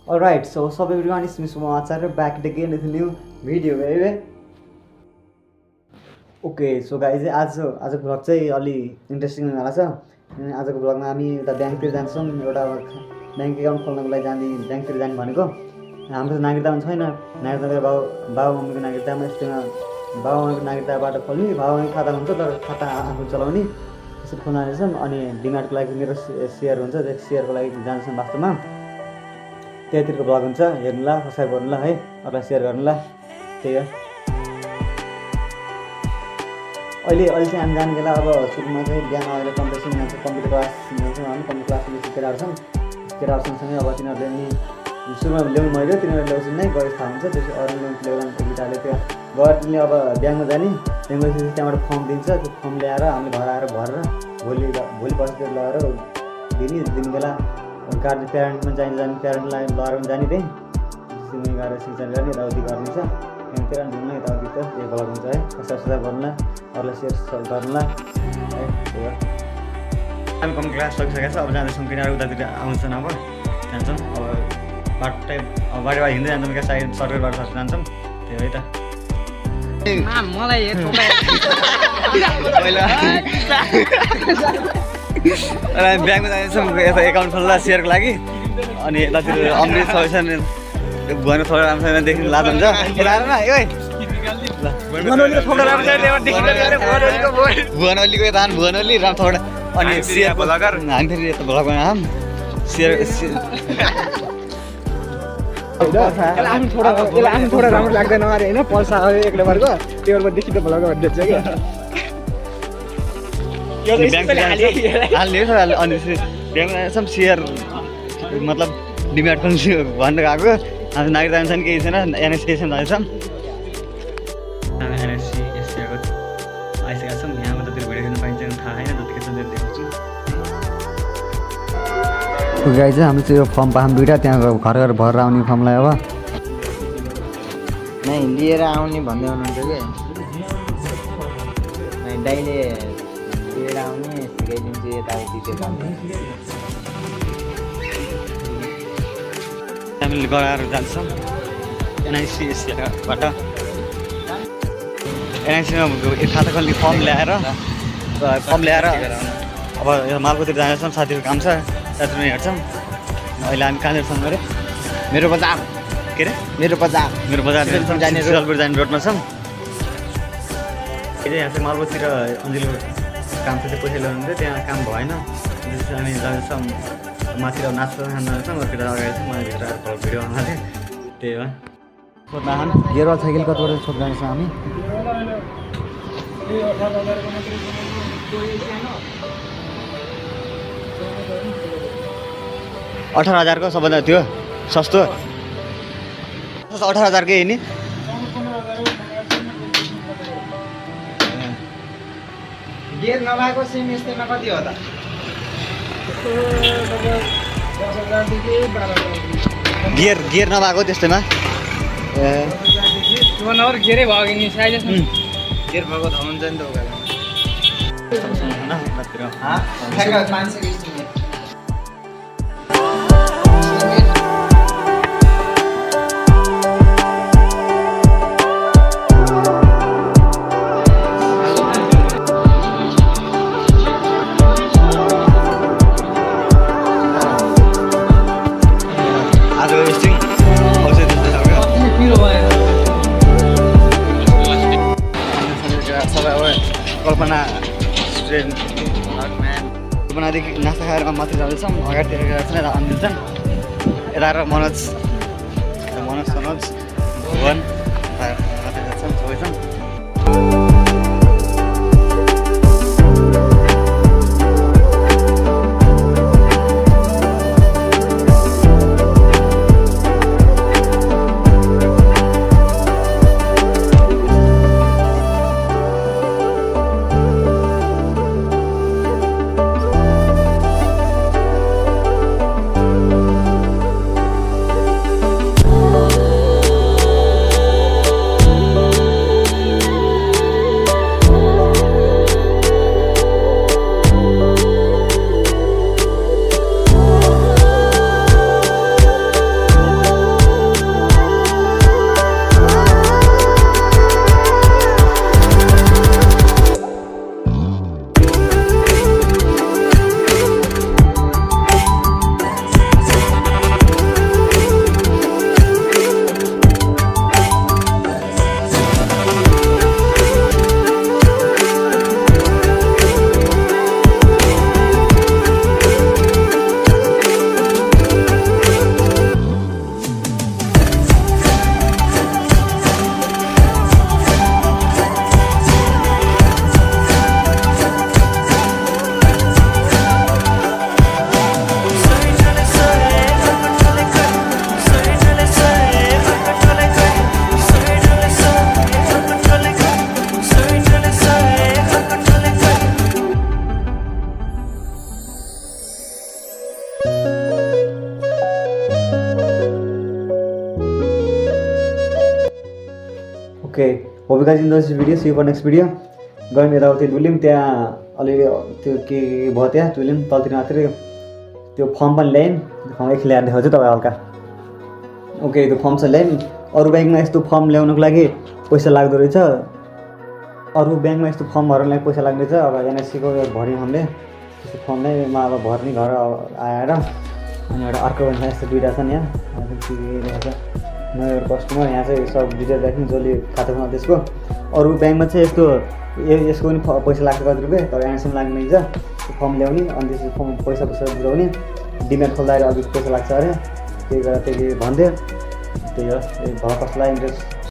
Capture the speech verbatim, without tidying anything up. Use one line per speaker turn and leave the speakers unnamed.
Alright, so what's up everyone, it's me Sumant Acharya back again with a new video baby. Okay, so guys, आज आज vlog चाहिँ अलि interesting हुने वाला छ। आजको भ्लगमा हामी एउटा ब्याङ्कतिर जान्छौँ, एउटा ब्याङ्क एकाउन्ट खोल्नको लागि जाने ब्याङ्कतिर जाने भनेको। हाम्रो नागरिकता पनि छैन, नागरिकता बाउ बाउ मम्मीको नागरिकतामा यस्तोमा बाउ मम्मीको नागरिकताबाट खोल्ने, बाउ मम्मीको खाता हुन्छ तर खाता आफू चलाउने त्यसरी खोल्न जान्छौँ। अनि डिमार्टको लागि मेरो सेयर हुन्छ, त्यो सेयरको लागि जान्छौँ वास्तवमा। त्यतिरको भ्लग हुन्छ, हेर्नुला, सब्सक्राइब गर्नुला है, अरूलाई सेयर गर्नुला। त्यही हो। अहिले अहिले चाहिँ हामी जाने बेला अब सुरुमा चाहिँ बिहान अहिले कम्पिटिसन जान्छ, कम्प्युटर क्लास जान्छौँ हामी। कम्प्युटर क्लासमा केटाहरू छन्, केटाहरूसँगसँगै अब तिनीहरूले नि सुरुमा ल्याउनु मैले तिनीहरूले ल्याउँछन् नै गएर थाहा हुन्छ। त्यसपछि अरू ल्याउनु ल्याउनु केटाले त्यो गएर अब ब्याङ्कमा जाने, ब्याङ्कमा गएपछि त्यहाँबाट फर्म दिन्छ, त्यो फर्म ल्याएर हामीले घर आएर भरेर भोलि भोलि पर्सि लगाएर दिने दिने बेला गार्जियन प्यारेन्टमा जाने जाने प्यारेन्टलाई लगाएर पनि जाने, त्यही सिँगै गएर सिँचाइ गर्ने यताउति गर्ने छ। त्यहाँतिर घुम्न यताउति त यो भ्लग हुन्छ है, सब्सक्राइब सब्सक्राइब गर्नुला, अरूलाई सेयर गर्नुला है। त्यही हो। हामी कम्प्युटर क्लास सकिसकेको छ, अब जाँदैछौँ किनार उतातिर आउँछन्, अब जान्छौँ। अब बाटो टाइप अब बाटो बाटो हिँड्दै जान्छौँ, क्या साइड सर्टकट बाटो सर्ट जान्छौँ। त्यही हो है त।
मलाई
ब्याङ्कमा जान्छौँ यता एकाउन्ट खोल्दा सेयरको लागि। अनि यतातिर अमृत छ भुवन थोडा राम्रोसँगदेखि लाज हुन्छ भुवन ओलीको यता भुवन ओली राम थोडा। अनि सेयर हामी फेरि यता भ्लगमा आऊँ सेयर
थोड़ा राम्रो लाग्दैन अरे होइन, पल्सा आयो एक नम्बरको टेबलमा देखि त भ्लग भनिदिन्छ क्या।
हाल्ने अनि ब्याङ्कमा जान्छौँ सेयर मतलब डिमार्ट पनि भनेर गएको। हाम्रो नागरिकता पनि केही छैन, एनएससी जाँदैछौँ। हामी एनएससी एससीको आइसकेका छौँ। यहाँमा जति भिडियो खेल्नु पाइन्छ थाहा छैन, जतिको छ त्यो देखाउँछु। गाई चाहिँ हामीले चाहिँ यो फर्म पाऊँ दुइटा, त्यहाँ घर घर भरेर आउने फर्मलाई अब
नै लिएर आउने भन्दै हुनुहुन्छ कि दाइले लिएर आउने सिकाइदिन्छु यताउति त्यो भन्ने।
हामीले गराएर जान्छौँ एनआइसी एससीबाट। एनआइसीमा खाता खोल्ने फर्म ल्याएर फर्म ल्याएर अब मालकोतिर जाँदैछौँ, साथीहरूको काम छ, साथीहरू हेर्छौँ। अहिले हामी कहाँनिर छौँ अरे?
मेरो बजार
के अरे?
मेरो बजार
मेरो बजार
जाने
सिलगढी जाने रोडमा छौँ। यहाँ चाहिँ मालकोतिर अन्जिलको काम चाहिँ पैसा ल्याउनुहुन्थ्यो, त्यहाँ काम भएन। त्यसपछि हामी जाँदैछौँ माथि नाच्न खान जान्छौँ। केटा अगाडि चाहिँ मलाई भेटेर भिडियो बनाएको थिएँ, त्यही हो। सोध्दा गेरवाल साइकल कतिबाट सोध जाँदैछौँ हामी। अठार हजारको सबभन्दा त्यो सस्तो अठार हजारकै नि।
गेर नभएको सिम यस्तैमा कति हो त?
गियर गियर नभएको त्यस्तैमा
गेरै भयो नि साइज गेर भएको त हुन्छ नि त। कल्पना स्टुडेन्ट कल्पनादेखि नास्ता खाएर माथि जाँदैछौँ। अगाडितिर गएर अन्दिन्छन् यता मनोज मनोज सनोज भुवन माथि जान्छौँ सबैछौँ।
Okay hope guys in this video see you for next video गयौँ यताउति डुल्यौँ त्यहाँ अलिअलि त्यो के भयो त्यहाँ डुल्यौँ तलतिर मात्रै त्यो फर्म पनि ल्यायौँ एकछिन ल्याएर देखाउँछु तपाईँ हल्का ओके त्यो फर्म चाहिँ ल्यायौँ अरू ब्याङ्कमा यस्तो फर्म ल्याउनुको लागि पैसा लाग्दो रहेछ अरू ब्याङ्कमा यस्तो फर्महरू लागि पैसा लाग्ने छ अब एनएससीको भर्यौँ हामीले त्यस्तो फर्मलाई म अब भर्ने घर आएर अनि एउटा अर्को भन्छ यस्तो दुइटा छन् यहाँ के रहेछ नयाँ कस्टमर यहाँ चाहिँ सब डिटेल राख्नु जसले खाता छ त्यसको अरू ब्याङ्कमा चाहिँ यस्तो यसको पनि पैसा लाग्छ कति रुपियाँ तर एनएससीमा लाग्ने छ त्यो फर्म ल्याउने अनि त्यसपछि फर्म पैसा पैसा बुझाउने डिमेट खोल्दाखेरि अलिक पैसा लाग्छ अरे त्यही भएर त्यही भन्थ्यो त्यही हो भयो कसलाई इन्ट्रेस्ट